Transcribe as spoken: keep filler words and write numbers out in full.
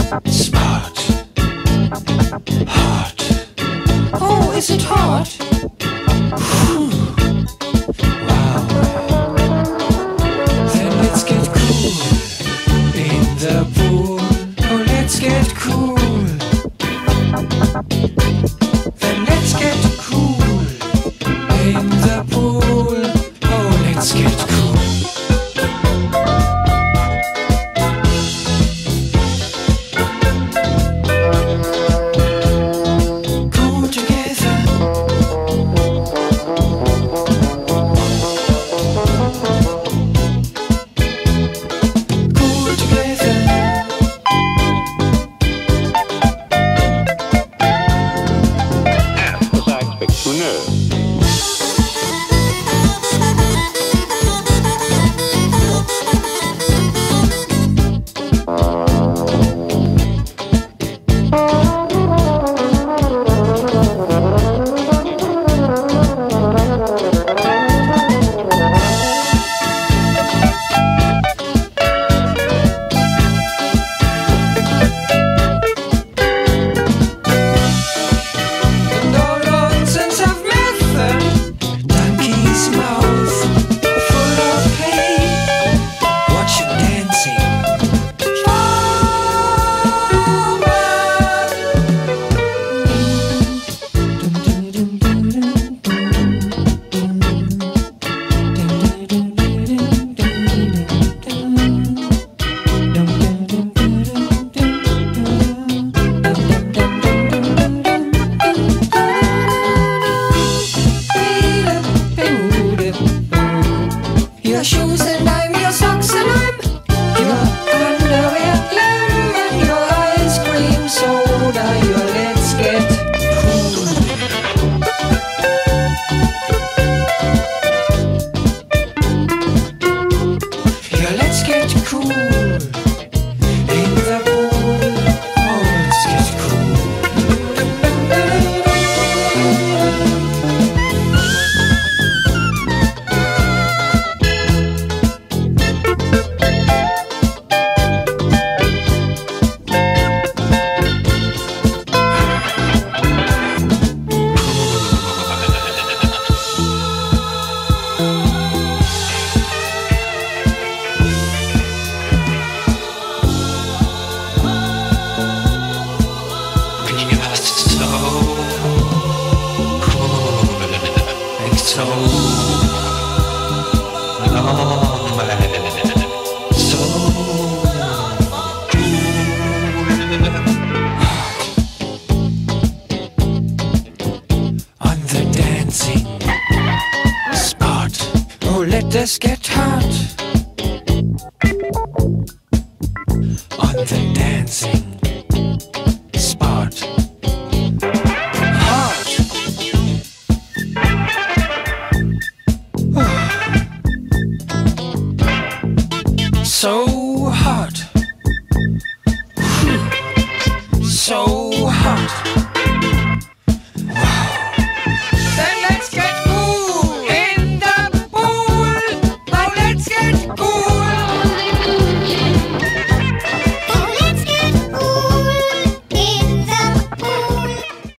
Smart. Hot. Oh, is it hot? Whew. Wow. Then let's get cool in the pool. Oh, let's get cool. Then let's get cool in the pool. Oh, let's get cool. Your shoes and I'm your socks and I'm your underwear, lemon, your ice cream soda, your let's get cool. Your let's get cool in the pool. Oh, let's get cool. So long, so on the dancing spot. Oh, let us get hot on the dancing spot. So hot, so hot.